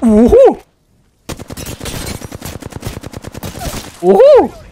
おおお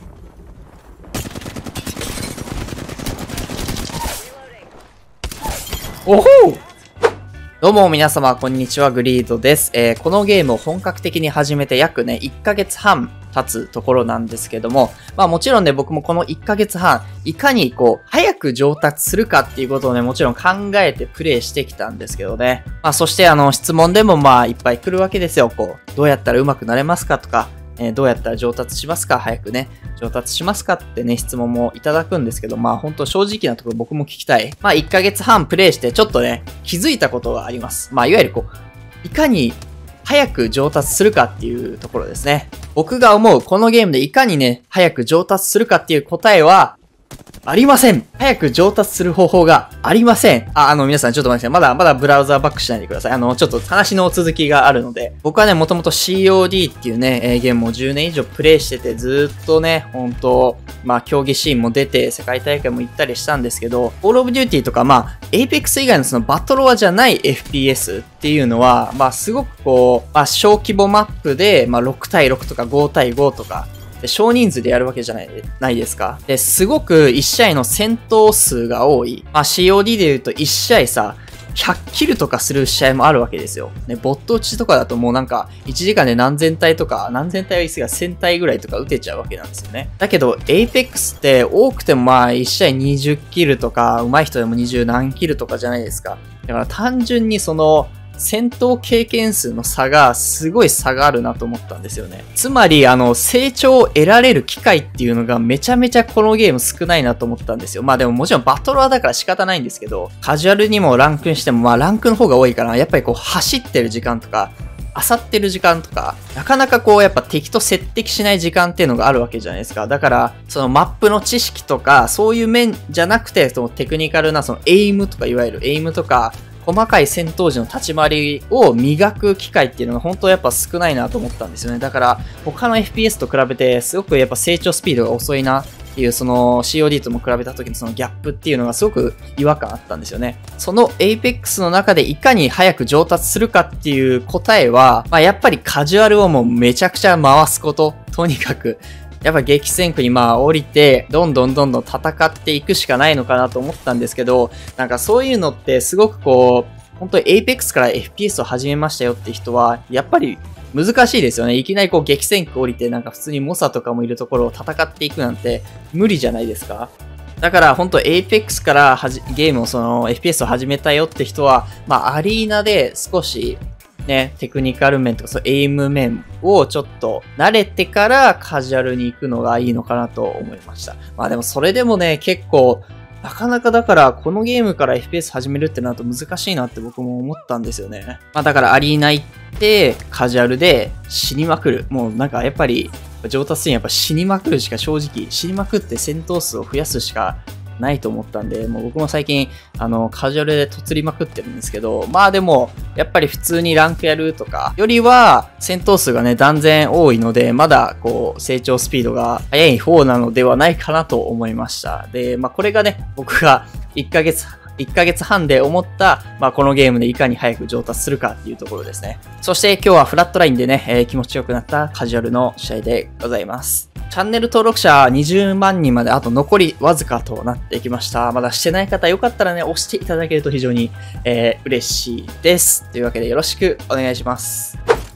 おおどうも皆様こんにちは、グリードです。このゲームを本格的に始めて約ね、1ヶ月半経つところなんですけども、まあもちろんね、僕もこの1ヶ月半、いかに早く上達するかっていうことをね、もちろん考えてプレイしてきたんですけどね。まあそして質問でもまあいっぱい来るわけですよ。どうやったら上手くなれますかとか、どうやったら上達しますか、早くね、上達しますかってね、質問もいただくんですけど、まあ本当正直なところ僕も聞きたい。まあ1ヶ月半プレイしてちょっとね、気づいたことがあります。まあいわゆるいかに早く上達するかっていうところですね。僕が思うこのゲームでいかにね、早く上達するかっていう答えは、ありません。早く上達する方法がありません。皆さんちょっと待ってください。まだブラウザーバックしないでください。ちょっと話の続きがあるので。僕はね、もともと COD っていうね、ゲームを10年以上プレイしてて、ずーっとね、まあ、競技シーンも出て、世界大会も行ったりしたんですけど、Call of Duty とか、まあ、Apex 以外のそのバトロワじゃない FPS っていうのは、まあ、すごくまあ、小規模マップで、まあ、6対6とか5対5とか、少人数でやるわけじゃないですか。で、すごく1試合の戦闘数が多い。まあ COD で言うと1試合さ、100キルとかする試合もあるわけですよ。ね、ボット打ちとかだともうなんか、1時間で何千体とか、何千体は言い過ぎが1000体ぐらいとか打てちゃうわけなんですよね。だけど、Apex って多くてもまあ1試合20キルとか、上手い人でも20何キルとかじゃないですか。だから単純に戦闘経験数の差がすごい差があるなと思ったんですよね。つまり成長を得られる機会っていうのがめちゃめちゃこのゲーム少ないなと思ったんですよ。まあでももちろんバトロワだから仕方ないんですけど、カジュアルにもランクにしてもまあランクの方が多いから、やっぱり走ってる時間とか、漁ってる時間とか、なかなかやっぱ敵と接敵しない時間っていうのがあるわけじゃないですか。だから、そのマップの知識とか、そういう面じゃなくて、そのテクニカルなエイムとか、いわゆるエイムとか、細かい戦闘時の立ち回りを磨く機会っていうのが本当やっぱ少ないなと思ったんですよね。だから他の FPS と比べてすごくやっぱ成長スピードが遅いなっていうCOD とも比べた時のそのギャップっていうのがすごく違和感あったんですよね。その Apex の中でいかに早く上達するかっていう答えは、まあやっぱりカジュアルをもうめちゃくちゃ回すこと。とにかく。やっぱ激戦区にまあ降りて、どんどん戦っていくしかないのかなと思ったんですけど、なんかそういうのってすごく本当に Apex から FPS を始めましたよって人は、やっぱり難しいですよね。いきなり激戦区降りて、なんか普通に猛者とかもいるところを戦っていくなんて無理じゃないですか。だから本当 Apex からゲームをFPS を始めたよって人は、まあアリーナで少し、ね、テクニカル面とか、エイム面をちょっと慣れてからカジュアルに行くのがいいのかなと思いました。まあでもそれでもね、結構、なかなかだからこのゲームから FPS 始めるってなると難しいなって僕も思ったんですよね。まあだからアリーナ行ってカジュアルで死にまくる。もうなんかやっぱり上達にやっぱ死にまくるしか正直、死にまくって戦闘数を増やすしかないと思ったんで、もう僕も最近、カジュアルでとつりまくってるんですけど、まあでも、やっぱり普通にランクやるとか、よりは、戦闘数がね、断然多いので、まだ、成長スピードが速い方なのではないかなと思いました。で、まあこれがね、僕が1ヶ月半で思った、まあこのゲームでいかに早く上達するかっていうところですね。そして今日はフラットラインでね、気持ちよくなったカジュアルの試合でございます。チャンネル登録者20万人まであと残りわずかとなってきました。まだしてない方よかったらね、押していただけると非常に、嬉しいです。というわけでよろしくお願いします。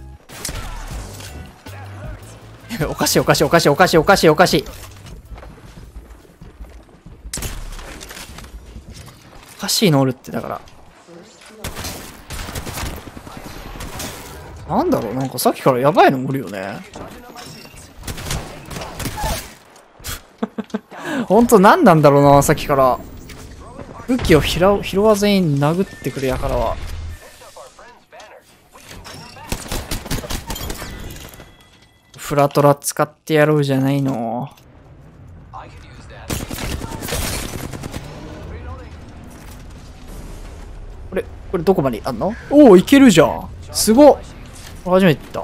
おかしい。おかしいのおるってだから。なんだろう、なんかさっきからやばいのおるよね。ほんと何なんだろうな、さっきから。武器を拾わずに殴ってくるやからは。フラトラ使ってやろうじゃないの。これどこまであんの？おお、いけるじゃん。すごっ。初めて言った。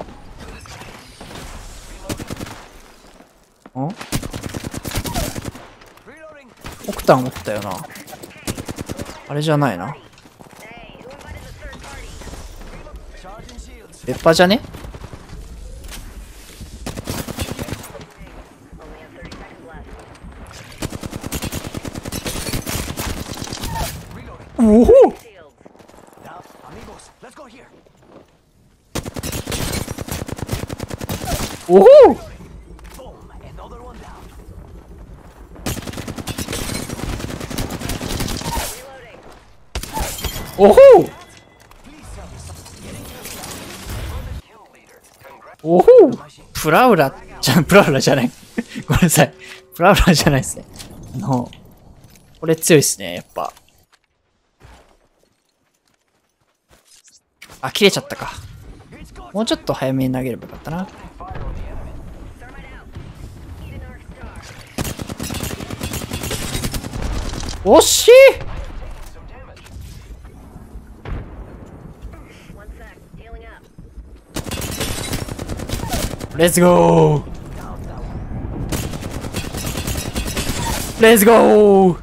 オクタンおったよな。あれじゃないな。 ペッパーじゃね？おお！おお！おお！おお！プラウラじゃない。ごめんなさい。プラウラじゃないですね。これ強いっすね、やっぱ。あ、切れちゃったか。もうちょっと早めに投げればよかったな。惜しい！レッツゴー！レッツゴー！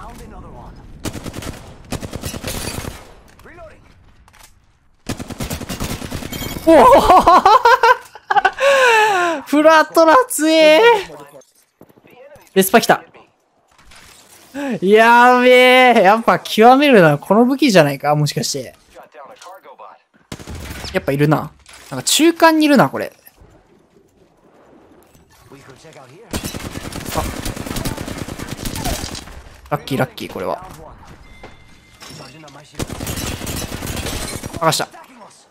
おおフラトラ強え！レスパ来た。やべえ。やっぱ極めるな。この武器じゃないかもしかして。やっぱいるな。なんか中間にいるな、これ。あ。ラッキーラッキー、これは。剥がした。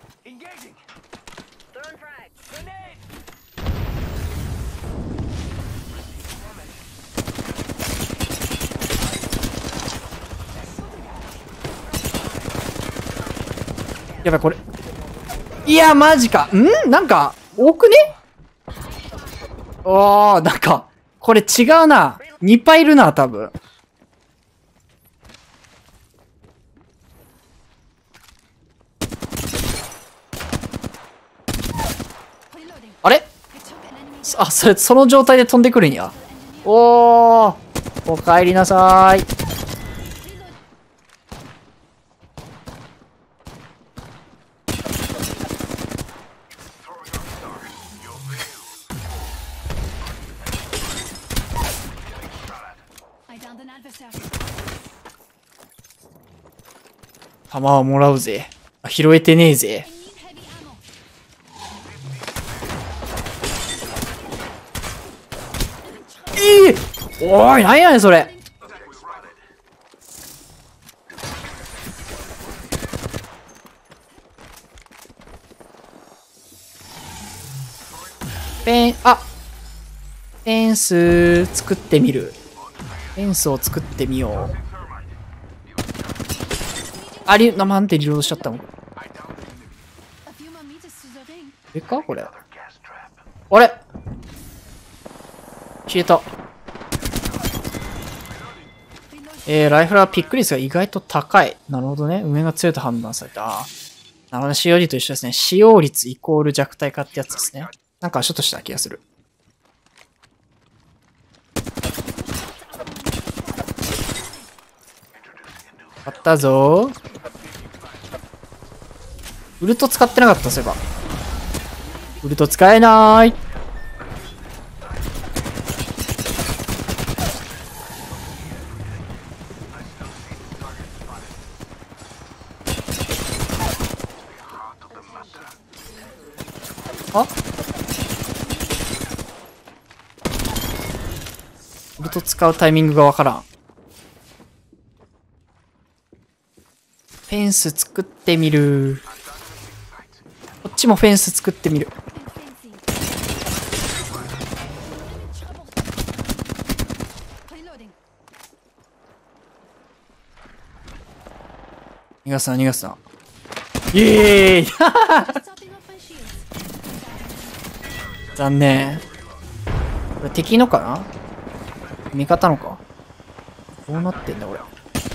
やばい、これ。いや、マジか。なんか、多くね？なんか、これ違うな。2パいるな、多分。あれ？あ、その状態で飛んでくるんや。お帰りなさーい。弾はもらうぜ。拾えてねえぜ。おーい、なんやねん、それ。フェンス作ってみる。フェンスを作ってみよう。なんてリロードしちゃったの？かこれ。あれ？消えた。ライフラーピック率が意外と高い。なるほどね。上が強いと判断された。なるほど、使用率と一緒ですね。使用率イコール弱体化ってやつですね。なんかちょっとした気がする。あったぞー。ウルト使ってなかった、そういえば。ウルト使えなーい。ウルト使うタイミングがわからん。フェンス作ってみる。こっちもフェンス作ってみる。逃がすな、逃がすな。イエーイ残念。これ敵のかな？味方のか？どうなってんだ、俺。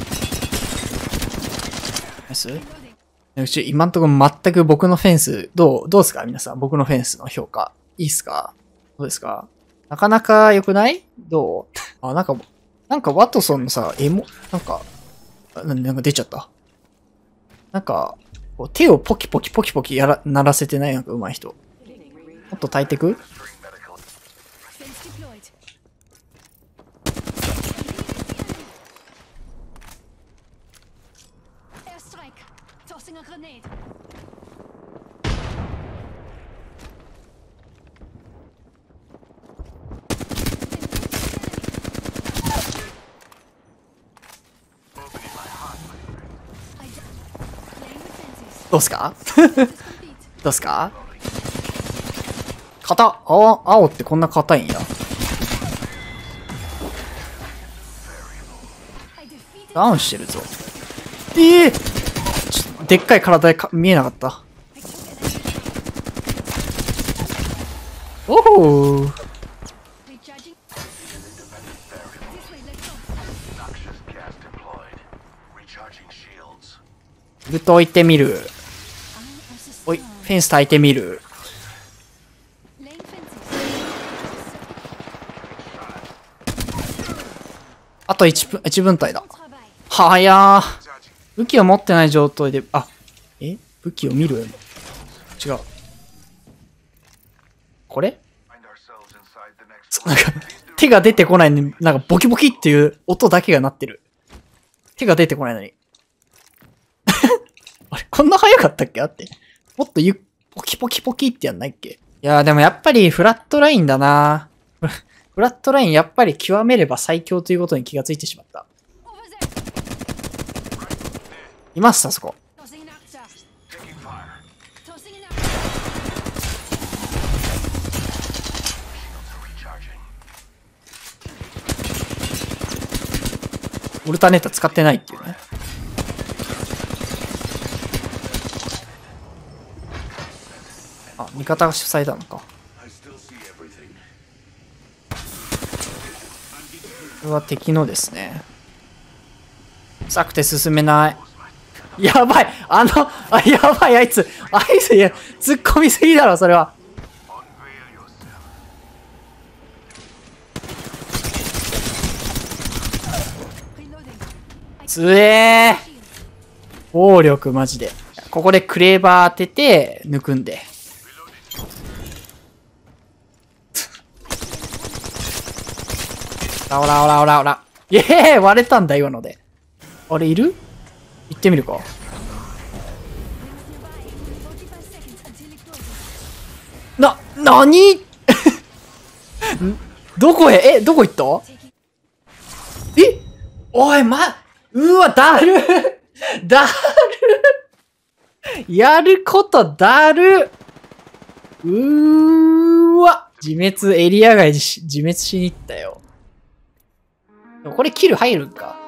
ナイス？うち、今んところ全く僕のフェンス、どうすか皆さん。僕のフェンスの評価。いいっすか？どうですか？なかなか良くない？どう？なんかワトソンのさ、なんか出ちゃった。なんか、 こう手をポキポキポキポキ鳴らせてないなんか上手い人。もっと耐えてく？どうすかどうすか硬青ってこんな硬いんや。ダウンしてるぞ。でっかい体で見えなかった。おお。ずっと置いてみる。おい、フェンス焚いてみる。あと1分隊だ。はやー。武器を持ってない状態で、武器を見る？違う。これ？なんか、手が出てこないのに、なんかボキボキっていう音だけが鳴ってる。手が出てこないのに。あれ、こんな早かったっけ？あって。もっとポキポキポキってやんないっけ？いやーでもやっぱりフラットラインだな。フラットラインやっぱり極めれば最強ということに気がついてしまった。います、あそこ。オルタネータ使ってないっていうね。あ、味方が主催だのか。これは敵のですね。臭くて進めない。やばい、やばい、あいつ、いや、突っ込みすぎだろ、それは。つえー。暴力マジで。ここでクレーバー当てて、抜くんで。オラ。イエーイ、割れたんだ、今ので。あれ、いる？行ってみるか。なにどこどこ行った？おい、うわ、だるやることだるわ自滅、エリア外自滅しに行ったよ。これキル入るんか？